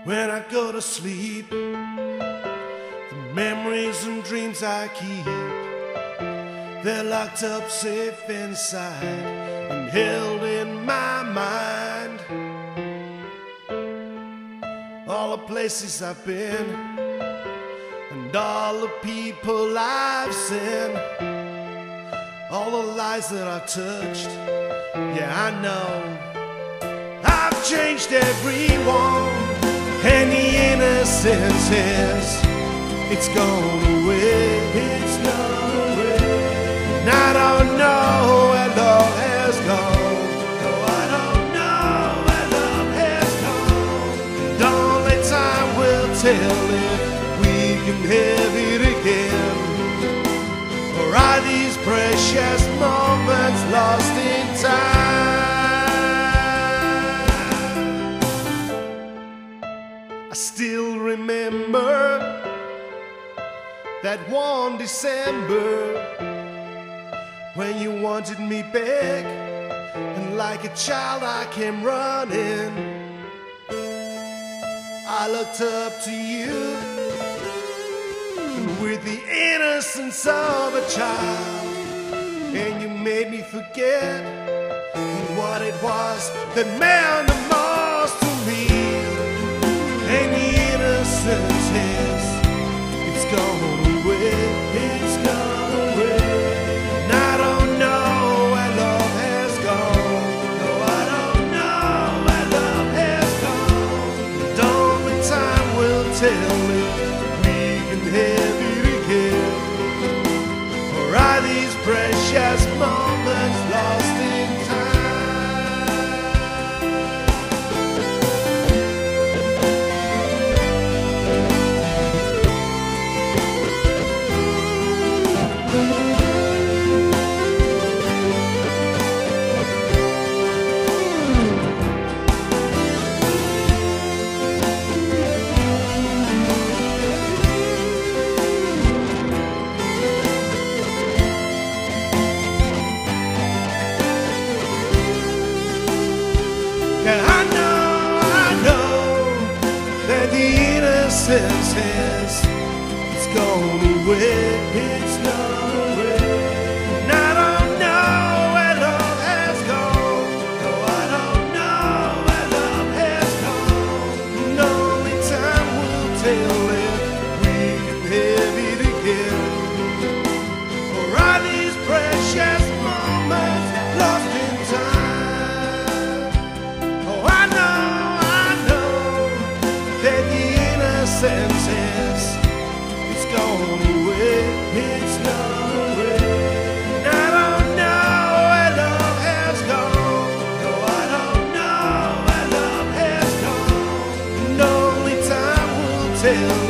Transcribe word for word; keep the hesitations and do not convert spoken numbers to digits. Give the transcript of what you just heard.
when I go to sleep. The memories and dreams I keep, they're locked up safe inside and held in my mind. All the places I've been and all the people I've seen, all the lies that I've touched, yeah, I know I've changed everyone, and the innocence is, it's gone away, it's gone away. And I don't know where love has gone, no, I don't know where love has gone. And only time will tell if we can have it again. Or are these precious moments lost in time? I still remember that one December when you wanted me back, and like a child I came running. I looked up to you with the innocence of a child, and you made me forget what it was that meant the most to me. And the innocence is, it's gone away, it's gone away. And I don't know where love has gone, no, I don't know where love has gone. And only time will tell if we can have it again. Or are these precious moments lost in time? And I know, I know that the innocence is, it's gone away, it's gone away. And I don't know where love has gone, no, I don't know where love has gone. And only time will tell if we can have it again. Or are these precious moments lost in time? Senses, it's gone away, it's gone away. And I don't know where love has gone, no, I don't know where love has gone. And only time will tell